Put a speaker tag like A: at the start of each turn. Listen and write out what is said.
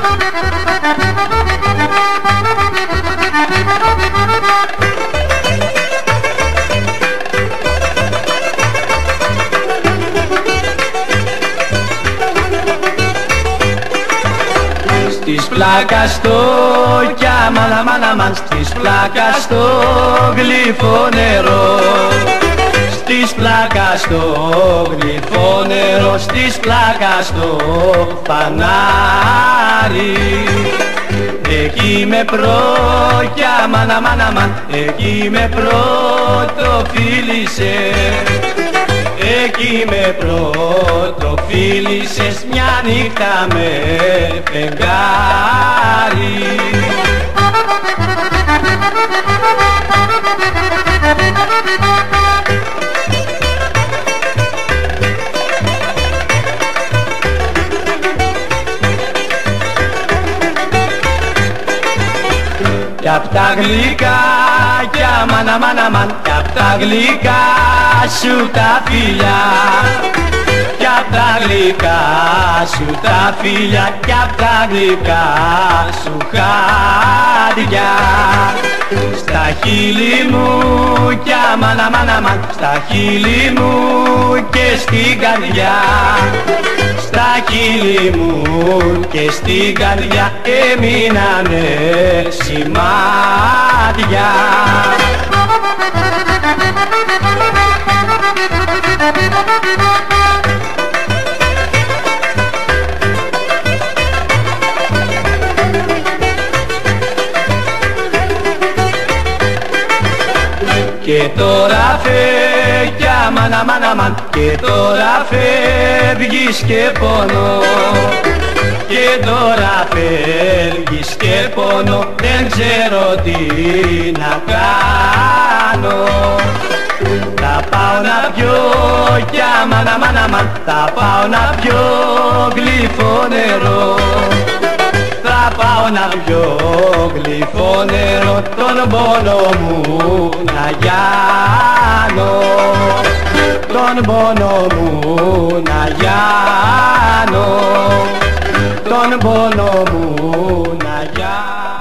A: Στις πλάκας το κι αμάν, στις πλάκας το γλυφό νερό, στις πλάκας το γλυφό νερό, στις πλάκας το φανάρι. Εκεί με κι αμάν, εκεί με πρώτο φίλησε, εκεί με πρώτο φίλησες μια νύχτα με φεγγάρι. Κι απ' τα γλυκά κι αμάν, κι απ' τα γλυκά σου τα φιλιά, κι απ' τα γλυκά σου τα φιλιά, κι απ' τα γλυκά σου χάδια. Στα χείλη μου κι αμάν, στα χείλη μου και στην καρδιά, στα χείλη μου και στην καρδιά έμεινανε σημάδια. Και τώρα φεύγει αμάν, και τώρα φεύγεις και πονώ, και τώρα φεύγεις και πονώ, δεν ξέρω τι να κάνω. Θα πάω να πιω κι αμάν, θα πάω να πιω γλυφό νερό, θα πάω να πιω γλυφό νερό, τον πόνο μου να γιάνω, τον πόνο μου να γιάνω, τον πόνο μου να γιάνω.